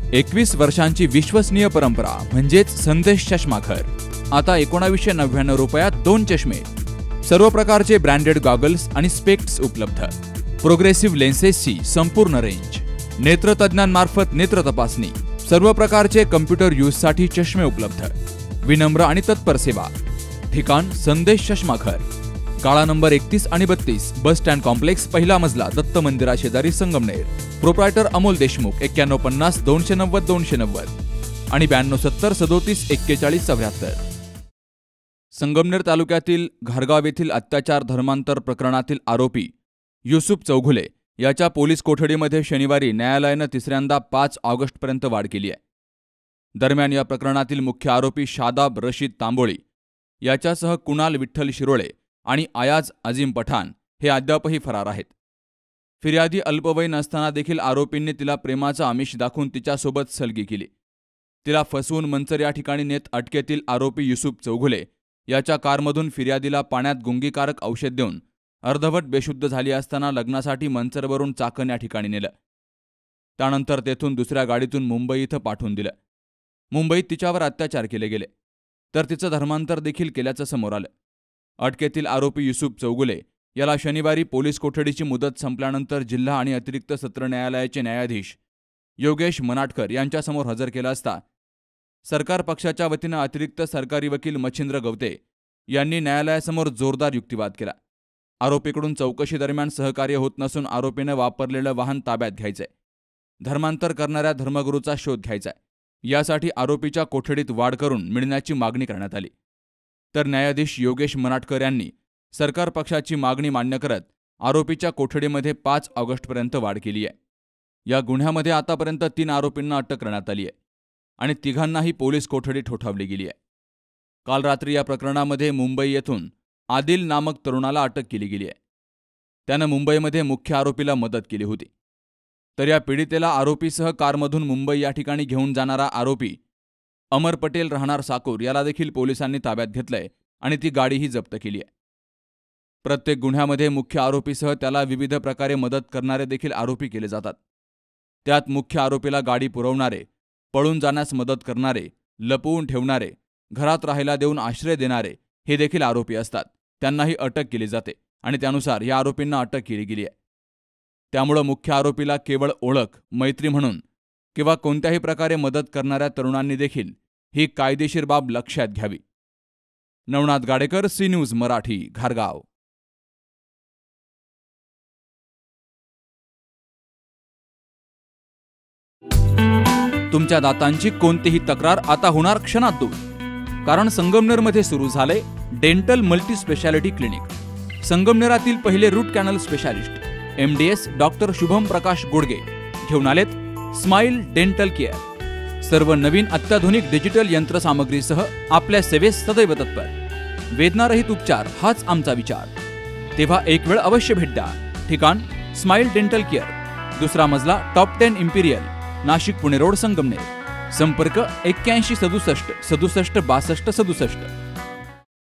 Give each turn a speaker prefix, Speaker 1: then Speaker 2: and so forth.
Speaker 1: 21 वर्षांची विश्वसनीय परंपरा म्हणजेच संदेश चष्माघर. आता 1999 रुपयात 2 चष्मे. सर्व प्रकारचे ब्रँडेड गॉगल्स आणि स्पेक्ट्स उपलब्ध. प्रोग्रेसिव्ह लेन्सेसची संपूर्ण रेंज. नेत्रतज्ञांमार्फत नेत्र तपासणी. सर्व प्रकारचे कम्प्युटर यूजसाठी चष्मे उपलब्ध. विनम्र आणि तत्पर सेवा. ठिकाण संदेश चष्माघर. गाळा नंबर 31 आणि 32, बस स्टँड कॉम्प्लेक्स, पहिला मजला, दत्त मंदिरा शेजारी, संगमनेर. प्रोप्रायटर अमोल देशमुख. 9150 290 290 आणि 9270 37 41 74. संगमनेर तालुक्यातील घारगाव येथील अत्याचार धर्मांतर प्रकरणातील आरोपी युसुफ चौघुले याच्या पोलीस कोठडीमध्ये शनिवारी न्यायालयानं तिसऱ्यांदा 5 ऑगस्टपर्यंत वाढ केली आहे. दरम्यान या प्रकरणातील मुख्य आरोपी शादाब रशीद तांबोळी याच्यासह कुणाल विठ्ठल शिरोळे आणि आयाज अजीम पठाण हे अद्यापही फरार आहेत. फिर्यादी अल्पवयीन असताना देखील आरोपींनी तिला प्रेमाचं आमिष दाखवून तिच्यासोबत सलगी केली. तिला फसवून मंचर या ठिकाणी नेत अटकेतील आरोपी युसुफ चौघुले याच्या कारमधून फिर्यादीला पाण्यात गुंगीकारक औषध देऊन अर्धवट बेशुद्ध झाली असताना लग्नासाठी मंचरवरून चाकण या ठिकाणी नेलं. त्यानंतर तेथून दुसऱ्या गाडीतून मुंबई इथं पाठवून दिलं. मुंबईत तिच्यावर अत्याचार केले गेले, तर तिचं धर्मांतर देखील केल्याचं समोर आलं. अटकेतील आरोपी युसुफ चौघुले याला शनिवारी पोलीस कोठडीची मुदत संपल्यानंतर जिल्हा आणि अतिरिक्त सत्र न्यायालयाचे न्यायाधीश योगेश मनाटकर यांच्यासमोर हजर केला असता सरकार पक्षाच्या वतीनं अतिरिक्त सरकारी वकील मच्छिंद्र गवते यांनी न्यायालयासमोर जोरदार युक्तिवाद केला. आरोपीकडून चौकशी दरम्यान सहकार्य होत नसून आरोपीनं वापरलेलं वाहन ताब्यात घ्यायचंय, धर्मांतर करणाऱ्या धर्मगुरूचा शोध घ्यायचाय, यासाठी आरोपीच्या कोठडीत वाढ करून मिळण्याची मागणी करण्यात आली. तर न्यायाधीश योगेश मनाटकर यांनी सरकार पक्षाची मागणी मान्य करत आरोपीच्या कोठडीमध्ये 5 ऑगस्टपर्यंत वाढ केली आहे. या गुन्ह्यामध्ये आतापर्यंत 3 आरोपींना अटक करण्यात आली आहे आणि तिघांनाही पोलीस कोठडी ठोठावली गेली आहे. काल रात्री या प्रकरणामध्ये मुंबई येथून आदिल नामक तरुणाला अटक केली गेली आहे. त्यानं मुंबईमध्ये मुख्य आरोपीला मदत केली होती. तर या पीडितेला आरोपीसह कारमधून मुंबई या ठिकाणी घेऊन जाणारा आरोपी अमर पटेल राहणार साकूर याला देखील पोलिसांनी ताब्यात घेतलंय आणि ती गाडीही जप्त केली आहे. प्रत्येक गुन्ह्यामध्ये मुख्य आरोपीसह त्याला विविध प्रकारे मदत करणारे देखील आरोपी केले जातात. त्यात मुख्य आरोपीला गाडी पुरवणारे, पळून जाण्यास मदत करणारे, लपवून ठेवणारे, घरात राहायला देऊन आश्रय देणारे हे देखील आरोपी असतात. त्यांनाही अटक केली जाते आणि त्यानुसार या आरोपींना अटक केली गेली आहे. त्यामुळं मुख्य आरोपीला केवळ ओळख, मैत्री म्हणून किंवा कोणत्याही प्रकारे मदत करणाऱ्या तरुणांनी देखील ही कायदेशीर बाब लक्षात घ्यावी. नवनाथ गाडेकर, सी न्यूज मराठी, घारगाव. तुमच्या दातांची कोणतीही तक्रार आता होणार क्षणात दूर, कारण संगमनेरमध्ये सुरू झाले डेंटल मल्टी स्पेशालिटी क्लिनिक. संगमनेरातील पहिले root canal specialist MDS doctor Shubham Prakash Godge घेऊन आलेत स्माइल डेंटल केअर. सर्व नवीन अत्याधुनिक डिजिटल यंत्रसामग्रीसह आपल्या सेवेस सदैव तत्पर. वेदनारहित उपचार हाच आमचा विचार. तेव्हा एक वेळ अवश्य भेट द्या. ठिकाण स्माइल डेंटल केअर, दुसरा मजला, top 10 imperial, Nashik Pune road, Sangamner. संपर्क 81 67 67 62 67.